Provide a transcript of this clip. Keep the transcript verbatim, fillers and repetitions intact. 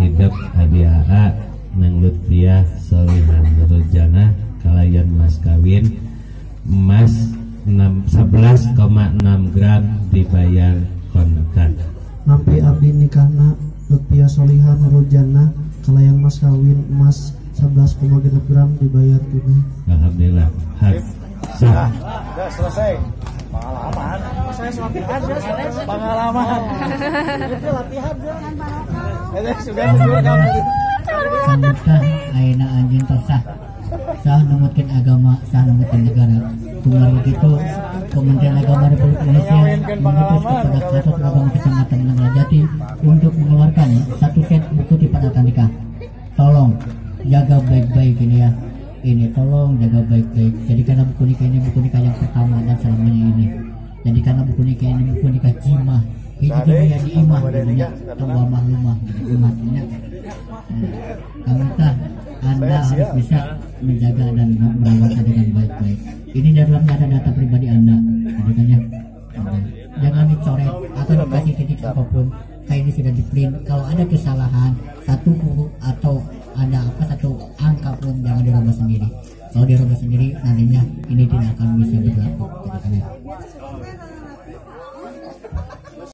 hidup Adi A A Neng Lutfiah Solihan Nurjana kalayan mas kawin emas sebelas koma enam gram dibayar kontan. Nampi abdi nikahna Lutfiah Solihan Nurjana kalayan mas kawin emas sebelas koma enam gram dibayar tunai. Alhamdulillah. Had sah. Sudah selesai. Pengalaman. Saya latihan ya, pengalaman. Itu latihan ya. Sudah sudah kamu. Sambutan ayeuna anjeun tosah sah numutkeun agama sah numutkeun negara. Kumaha kitu Kementerian Agama Republik Indonesia mengutus kepada Kantor Agama Kecamatan Nanggala untuk mengeluarkan satu set buku tipan nikah. Tolong jaga baik-baik ini ya. Ini tolong jaga baik-baik. Jadi karena buku nikah ini buku nikah yang pertama dan selamanya ini. Jadi karena buku nikah ini buku nikah jimah. Hiji dunia di imah dunia tambah mahlumah umatnya. Kamu tah Anda harus bisa menjaga dan merawatnya dengan baik-baik. Ini dalamnya ada data pribadi Anda. Jadi ya. Jangan dicoret atau dikasih titik apapun. Kayak ini sudah di print. Kalau ada kesalahan satu huruf atau ada apa satu angka pun jangan dirubah sendiri. Kalau dirubah sendiri nantinya ini tidak akan bisa berlaku.